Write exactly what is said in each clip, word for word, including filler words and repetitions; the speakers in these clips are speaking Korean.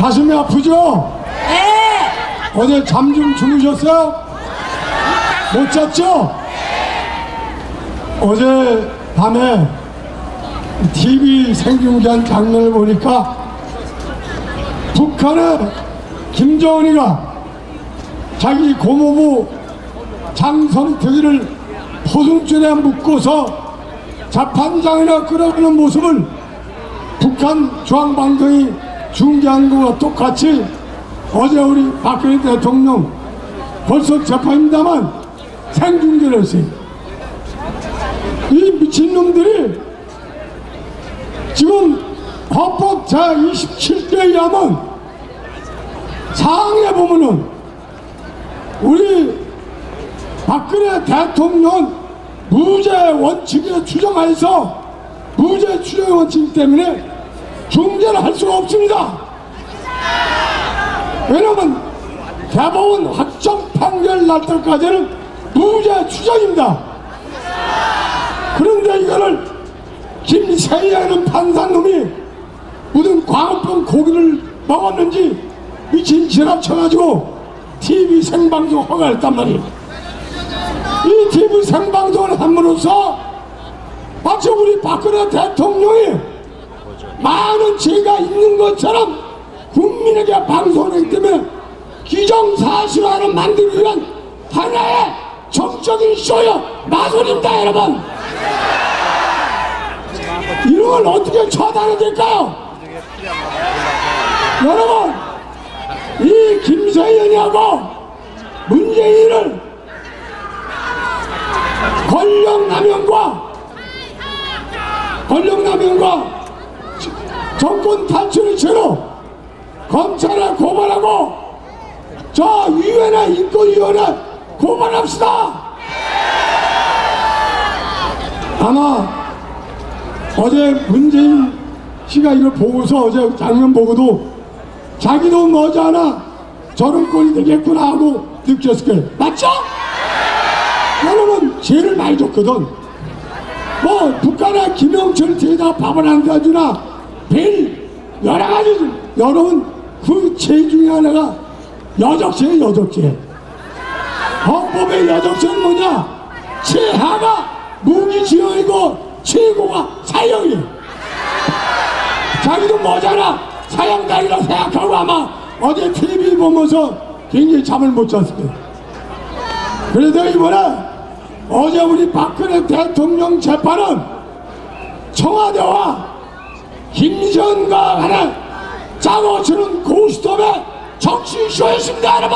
가슴이 아프죠? 네. 어제 잠 좀 주무셨어요? 못 잤죠? 어제 밤에 티비 생중계한 장면을 보니까 북한의 김정은이가 자기 고모부 장성택이를 포승줄에 묶어서 재판장이나 끌어가는 모습을 북한 중앙방송이 중계한 것과 똑같이 어제 우리 박근혜 대통령 벌써 재판입니다만 생중계를 했어요. 이 미친놈들이 지금 헌법 제이십칠 조에 의하면 사항에 보면은 우리 박근혜 대통령 무죄 원칙에 추정하여서 무죄 추정 원칙 때문에 중재를 할 수가 없습니다. 왜냐하면 대법원 확정 판결 날 때까지는 무죄 추정입니다. 그런데 이거를 김세희라는 판사놈이 무슨 광우병 고기를 먹었는지 미친 지랄 쳐가지고 티비 생방송 허가했단 말이에요. 이 티비 생방송을 함으로써 마치 우리 박근혜 대통령이 많은 죄가 있는 것처럼 국민에게 방송하기 때문에 기정사실화를 만들기 위한 하나의 정적인 쇼요 마술입니다. 여러분, 이런 걸 어떻게 처단해야 될까요? 여러분, 이 김세현이하고 문재인을 권력남용과 권력남용과 정권 탈출의 죄로 검찰에 고발하고 저 위원회 인권위원회 고발합시다. 아마 어제 문재인 씨가 이걸 보고서 어제 장면 보고도 자기도 머지않아 저런 꼴이 되겠구나 하고 느꼈을 거예요. 맞죠? 여러분 죄를 많이 줬거든. 뭐 북한의 김영철 대다 밥을 안 사주나 별 여러 가지. 여러분 그 죄 중에 하나가 여적죄예요. 여적죄. 헌법의 여적죄는 뭐냐? 최하가 무기징역이고 최고가 사형이에요. 자기도 뭐잖아 사형당이라 생각하고 아마 어제 티비 보면서 굉장히 잠을 못 잤습니다. 그래서 이번에 어제 우리 박근혜 대통령 재판은 청와대와 김정은과 간에 짜고 치는 고스톱의 정치쇼였습니다. 여러분,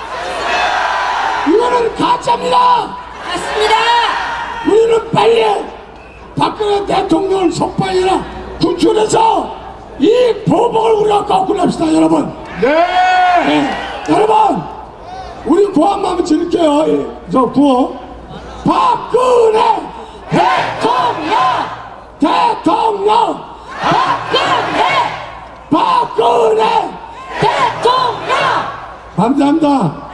이거는 가짜입니다. 맞습니다. 우리는 빨리 박근혜 대통령을 석방이나 구출해서 이 보복을 우리가 거꾸납시다. 여러분. 네. 네. 여러분 우리 구호 한번 지를게요. 저 구호. 박근혜 대통령 대통령 박근혜 박근혜 대통령. 감사합니다.